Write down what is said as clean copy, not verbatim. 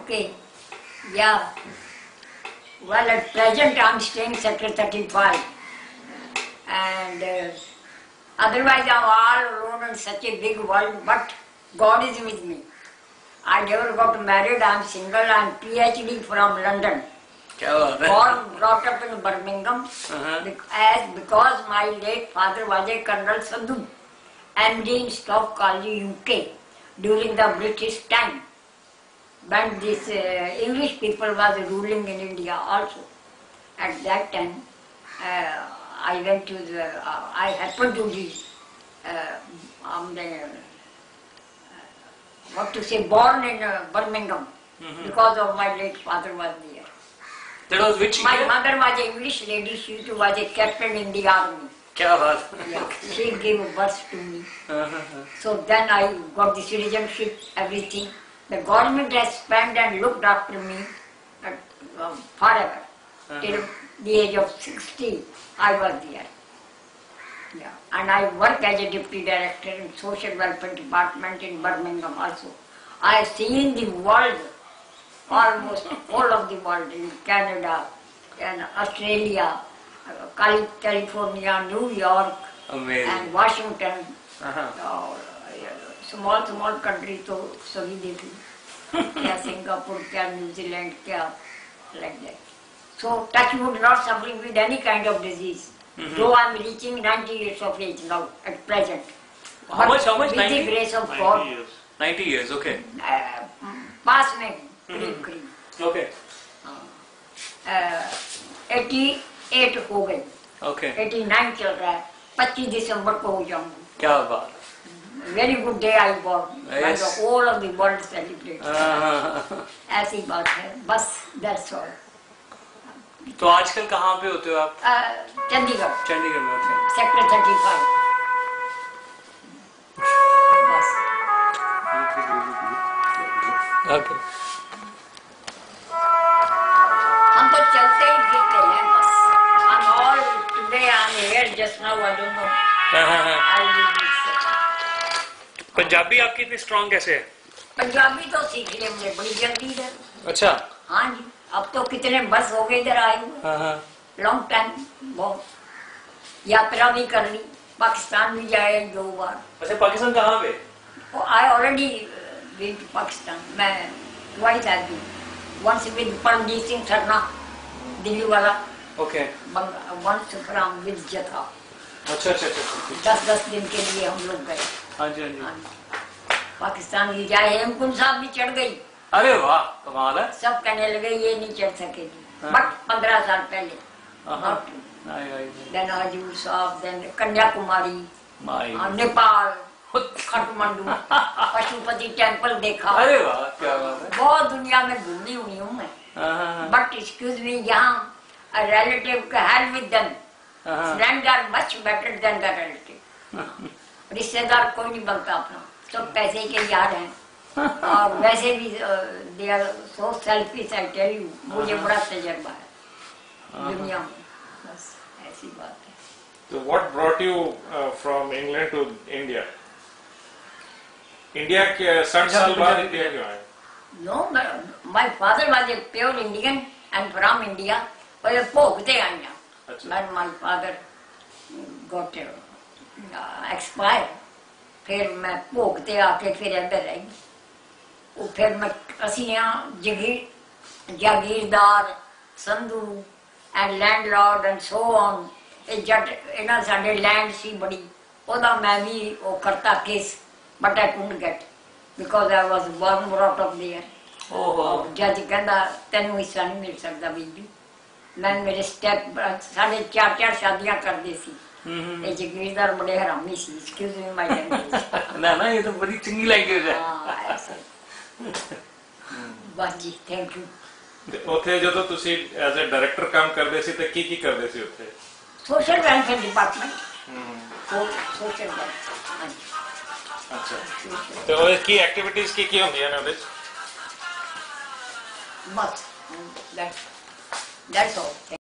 UK. Yeah. Well, at present I'm staying Sector 35. And otherwise I'm all alone in such a big world, but God is with me. I never got married, I'm single, I'm PhD from London. Born, brought up in Birmingham, because my late father was a Colonel Sandhu, MD in Staff College, UK, during the British time, when this English people was ruling in India also. At that time, I went to I happened to be, born in Birmingham, because of my late father was there. That was which year? My mother was an English lady, she was a captain in the army. Yeah, she gave birth to me. So then I got the citizenship, everything. The government has spent and looked after me forever. Till the age of 60, I was there. Yeah. And I work as a deputy director in social welfare department in Birmingham also. I have seen the world, almost all of the world, in Canada, and Australia, California, New York, amazing, and Washington. Small country तो सभी देखी, क्या Singapore, क्या New Zealand, क्या like that. So touch wood, not suffering with any kind of disease. Though I am reaching 90 years of age now at present. How much? With 90? The grace of 90 God. years. 90 years, okay. पास में करीब. Okay. 88 हो गई. Okay. 89 चल रहा है. 25 दिसंबर को हो जाऊंगी. क्या बात. Very good day I born. Yes. The whole of the world celebrates. ऐसी बात है. बस that's all. तो आजकल कहाँ पे होते हो आप? चंडीगढ़. चंडीगढ़ में होते हैं. सेक्टर 35. बस. Okay. हम तो चलते ही फिरते हैं बस. I'm all today I'm here just now I don't know. I'll leave this. Punjabi आपकी इतनी स्ट्रॉन्ग कैसे है? पंजाबी तो सीख लिया मुझे बड़ी जल्दी है. अच्छा. हाँ जी. अब तो कितने बस हो गए इधर आए हुए. लॉन्ग टाइम बहुत. यात्रा भी कर ली. पाकिस्तान भी जाए 2 बार. अच्छा, पाकिस्तान कहाँ पे? I already been to Pakistan. मैं twice have been. Once with Parmjeet Singh Sarna, Delhi वाला. Okay. Once from with Jatha. अच्छा. 10 दिन के लिए हम लोग गए. हाँ जी. पाकिस्तान भी जाए. हेमकुंड साहब भी चढ़ गई. अरे वाह, कमाल है. सब कहने लगे ये नहीं चढ़ सकेगी. बट 15 साल पहले. Then Hazur Sahib, then Kanyakumari, Nepal, Kathmandu, Pashupati temple देखा. अरे वाह, क्या बात है. बहुत दुनिया में घूमी हुई हूँ मैं. बट एक्सक्यूज मी, यहाँ रिलेटिव का help with them. Friend are much better than the relative. रिश्तेदार कोई नहीं बनता अपना. सब पैसे के यार हैं. और वैसे भी they are so selfish. I tell you, मुझे बड़ा तजर्बा है दुनिया में. बस ऐसी बात है. So what brought you from England to India? India के 60 साल बाद इंडिया क्यों आए? No, my father was a pure Indian and from India. पर भोगते आए यहाँ. When my father got expired, फिर मैं भोगते आके फिर अंदर रही. फिर मैं ਅਸੀਂ यहाँ जागीरदार, Sandhu and landlord and so on. ਇਹ ਜੱਟ ਇਹਨਾਂ ਸਾਡੇ ਲੈਂਡ ਸੀ ਬੜੀ. ਉਹਦਾ ਮੈਂ ਵੀ ਉਹ ਕਰਤਾ case. But I couldn't get because I was born brought up there. ਜੱਜ ਕਹਿੰਦਾ ਤੈਨੂੰ ਹਿੱਸਾ ਨਹੀਂ ਮਿਲ ਸਕਦਾ ਬੀਬੀ. ਮੈਂ ਮੇਰੇ ਸਟੈਪ ਸਾਡੇ 4 ਸ਼ਾਦੀਆਂ ਕਰਦੇ ਸੀ. ਇਹ ਜਗੀਰਦਾਰ ਬੜੇ ਹਰਾਮੀ ਸੀ. ਐਕਸਕਿਊਜ਼ ਮੀ ਮਾਈ ਲੈਂਗੁਏਜ. ਨਾ ਇਹ ਤਾਂ ਬੜੀ ਚੰਗੀ ਲੈਂਗੁਏਜ ਹੈ. ਹਾਂ ਐਸੇ. ਬਸ ਜੀ, ਥੈਂਕ ਯੂ. ਉੱਥੇ ਜਦੋਂ ਤੁਸੀਂ ਐਜ਼ ਅ ਡਾਇਰੈਕਟਰ ਕੰਮ ਕਰਦੇ ਸੀ ਤੇ ਕੀ ਕਰਦੇ ਸੀ ਉੱਥੇ? Social welfare department. Social welfare. अच्छा. तो ਉਹਦੇ ਕੀ ਐਕਟੀਵਿਟੀਜ਼ ਕੀ ਹੁੰਦੀਆਂ ਨੇ ਉਹਦੇ ਚ? बस that's all.